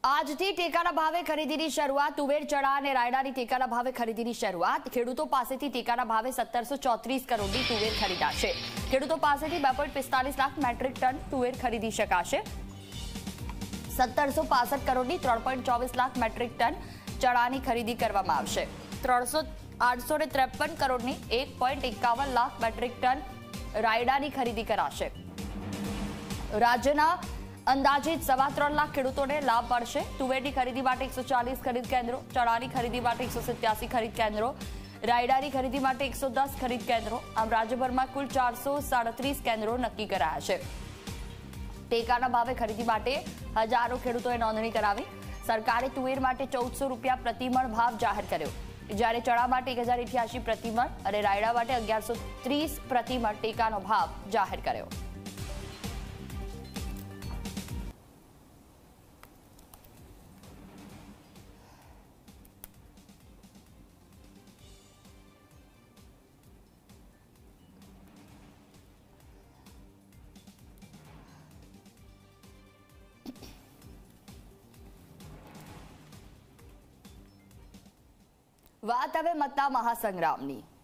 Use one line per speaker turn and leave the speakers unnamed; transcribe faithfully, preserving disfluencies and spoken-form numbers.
આજથી ટેકાના ભાવે ખરીદીની શરૂઆત. તુવેર, ચણા અને રાયડાની ટેકાના ભાવે ખરીદીની શરૂઆત. ખેડૂતો પાસેથી ટેકાના ભાવે સત્તરસો ચોત્રીસ કરોડની તુવેર ખરીદાશે. ખેડૂતો પાસેથી બે પોઈન્ટ પિસ્તાલીસ લાખ મેટ્રિક ટન તુવેર ખરીદી શકાશે. સત્તરસો પાસઠ કરોડની ત્રણ પોઈન્ટ ચોવીસ લાખ મેટ્રિક ટન ચણાની ખરીદી કરવામાં આવશે. ત્રણસો આઠસો ને ત્રેપન કરોડની એક પોઈન્ટ એકાવન લાખ મેટ્રિક ટન રાયડાની ખરીદી કરાશે. રાજ્યના અંદાજિત સવા ત્રણ લાખ ખેડૂતોને લાભ મળશે. તુવેરની ખરીદી માટે એકસો ચાલીસ ખરીદ કેન્દ્રો, ચણાની ખરીદી માટે એકસો સત્યાસી ખરીદ કેન્દ્રો, રાયડાની ખરીદી માટે એકસો દસ ખરીદ કેન્દ્રો, આમ રાજ્યભરમાં કુલ ચારસો સાડત્રીસ કેન્દ્રો નક્કી કરાયા છે. ટેકાના ભાવે ખરીદી માટે હજારો ખેડૂતોએ નોંધણી કરાવી. સરકારે તુવેર માટે ચૌદસો રૂપિયા પ્રતિમણ ભાવ જાહેર કર્યો, જ્યારે ચણા માટે એક હજાર અઠ્યાસી પ્રતિમણ અને રાયડા માટે અગિયારસો ત્રીસ પ્રતિમણ ટેકાનો ભાવ જાહેર કર્યો. વાત હવે મતના મહાસંગ્રામની.